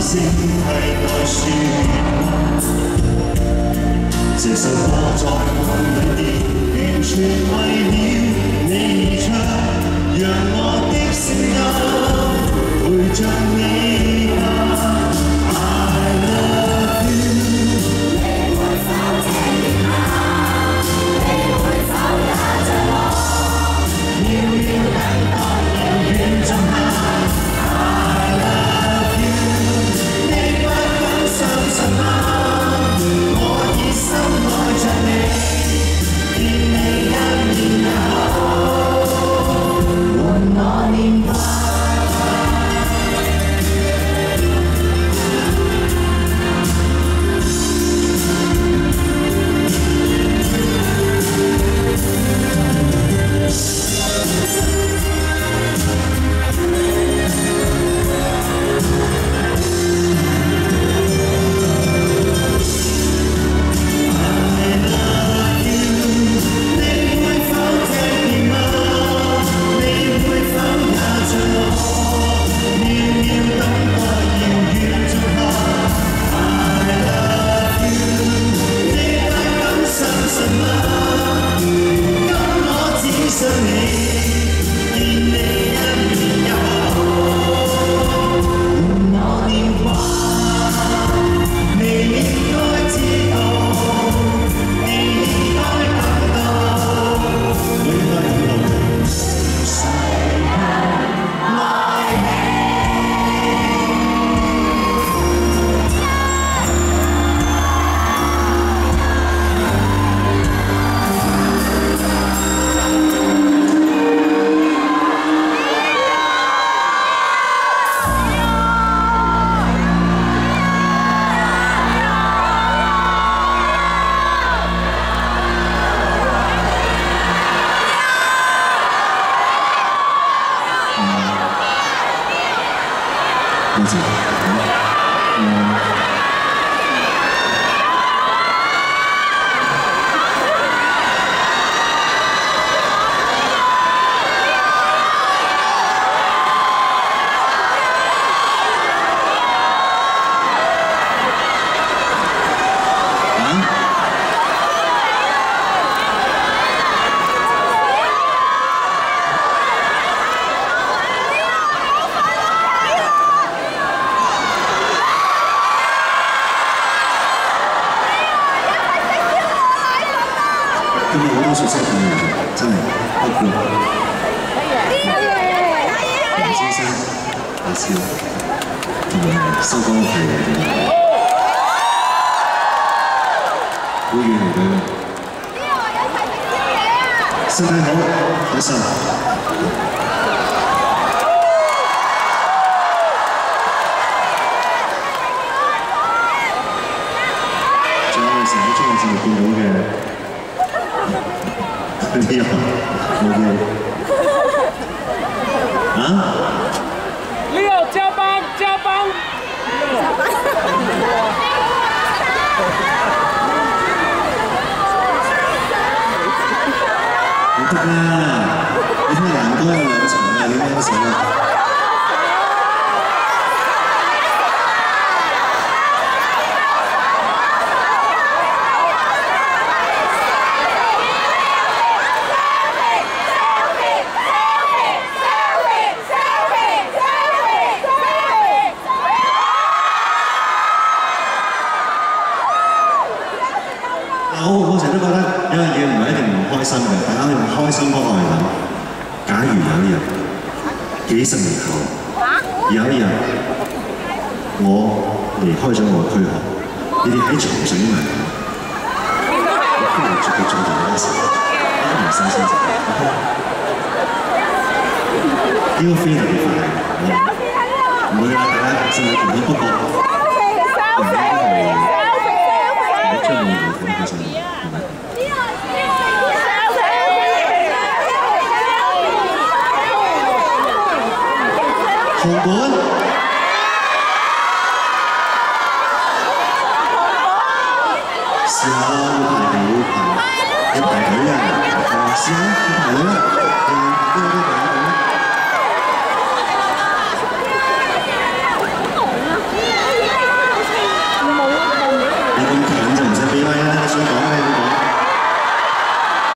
聲替代説話。這首歌在我裏邊，完全為了你而唱，讓我的聲音陪着你吧。I love you， 你會否這樣嗎？你會否也像我，遙遙等待，遙遠進下。I love you， 你不敢相信嗎？我熱心愛着你，見你一面也好，換我念掛。多謝。今日好多熟悉嘅朋友，真係包括楊先生、阿蕭同埋收工嘅好遠嚟嘅，身體好，開心。仲有成日喺綜藝節目見到嘅。你好，冇嘢。啊？ 你好，加班加班。唔得啦！你睇欄杆有2層啊，你咩事啊？我成日都覺得有樣嘢唔係一定唔開心嘅，大家用開心方法去諗。假如有一日，幾十年後，有一日我離開咗我嘅軀殼，你哋喺床上已經係我非常絕對做到嘅事，一唔新鮮就呢個飛特別快，唔會啦，大家身體健康，不過唔應該係我將會唔開心。紅館，試下啦，要排隊嘅，試下要排隊啦，